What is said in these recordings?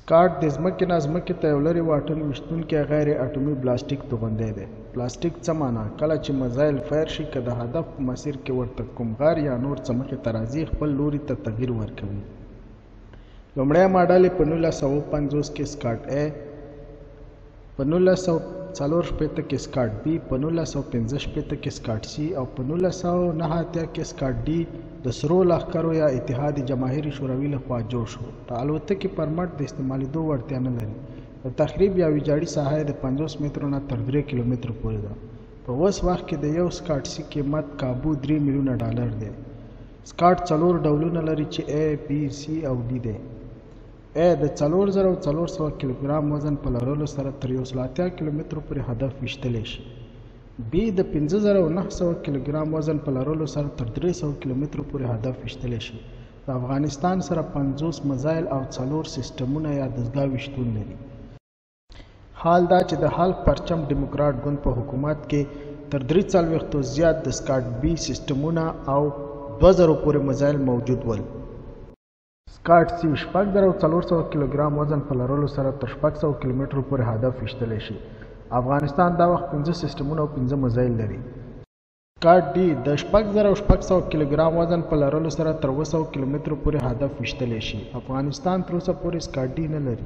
سکاټ د ځمکې نه ځمکې ته یو لرې واټن ویشتونکی غیر اټومي بلاستیک توغندی دی. پلاستیک څه معنا؟ کله چې میزایل فایر شي که د هدف په مسیر کې ورته کوم غار یا نور څه مخې ته راځي خپل لوري ته تغییر ورکوي. لومړی ماډل یې په 1950 کې سکاټ A، په 1964 کې سکاټ B، په 1965 کې سکاټ C او په 1989 کې سکاټ D د سرو لښکرو یا اتحاد جماهیر شوروي لخوا جوړ شو. د الوتکې پر مټ د استعمالیدو وړتیا نه لري. د تخریب یا ویجاړي ساحه یې د 50 مترو نه تر 3 کیلومترو پورې ده. په اوس وخت کې د یو سکاټ C قیمت کابو $3 میلیونه دی. سکاټ 4 ډولونه لري چې A، B، C او D دی. A د 4400 کیلوګرام وزن په لرلو سره تر 180 کیلومترو پورې هدف ویشتلی شي. B د 5900 کیلوګرام وزن په لرلو سره تر 300 کیلومترو پورې هدف ویشتلی شي. د افغانستان سره 50 میزایل او 4 سیسټمونه یا دستګاوې شتون لري. حال دا چې د حلق پرچم ډیموکرات ګوند په حکومت کې تر 43 زیات د سکاټ B سیسټمونه او 2000 پورې میزایل موجود ول. سکاټ C 4400 کیلوګرام وزن په لرلو سره تر 600 کیلومترو پورې هدف ویشتلی شي. افغانستان دا وخت 15 سیسټمونه او 15 میزایل لري. سکاټ D د 6600 کیلوګرام وزن په لرلو سره تر 200 کیلومترو پورې هدف ویشتلی شي. افغانستان تر اوسه پورې سکاټ D نه لري.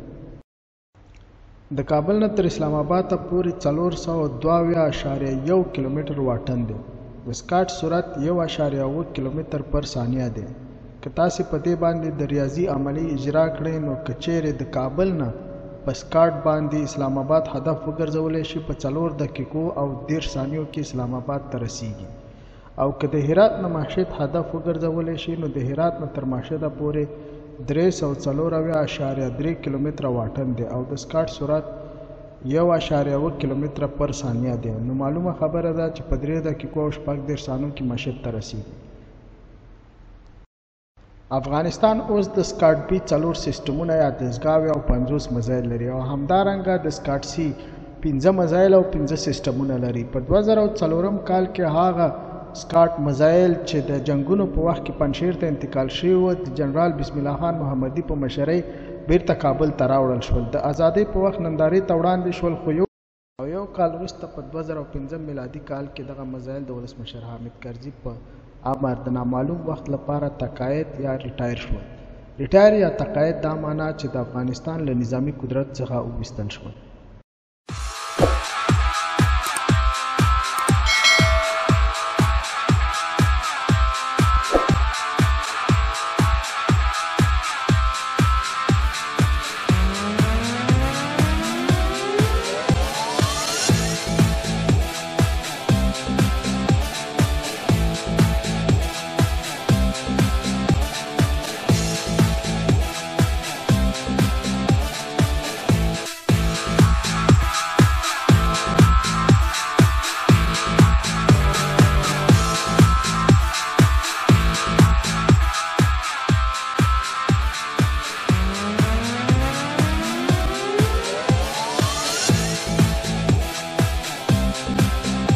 د کابل نه تر اسلام آباد پورې 402.1 کیلومتر واټن دی. د سکاټ سرعت 1.8 کیلومتر پر ثانیه دی. که تاسې په دې باندې د ریاضي عملی اجرا کړئ نو که چیرې د کابل نه په سکاټ باندې اسلام آباد هدف وګرځولی شي په 4 دقیقو او 10 ثانیو کې اسلام آباد ته رسیږي. او که د هرات نه ماشهد هدف وګرځولی شي نو د هرات نه تر ماشهده پورې 304.3 کیلومتره واټن دی او د سکاټ سرعت 1.8 کیلومتر پر ثانیه دی. نو معلومه خبره ده چې په 3 دقیقو او 10 ثانیو کې ماشهد ته رسیږي. افغانستان اوس د سکاټ B 4 سیسټمونه یا دستګاوې او 50 میزایل لري او همدارنګه د سکاټ C 15 میزایل او 15 سیسټمونه لري. په 2004 کال کې هغه سکاټ میزایل چې د جنگونو په وخت کې پنجشیر ته انتقال شوي و د جنرال بسم الله خان محمدي په مشرۍ بیرته کابل ته راوړل شول. د ازادۍ په وخت نندارې ته وړاندې شول خو یو کال وروسته په 2015 میلادي کال کې دغه میزایل د ولسمشر حامد کرزي په امر د نامعلوم وخت لپاره تقاعد یا ریټایر شول. ریټایر یا تقاعد دا معنا چې د افغانستان له نظامی قدرت څخه وویستل شول.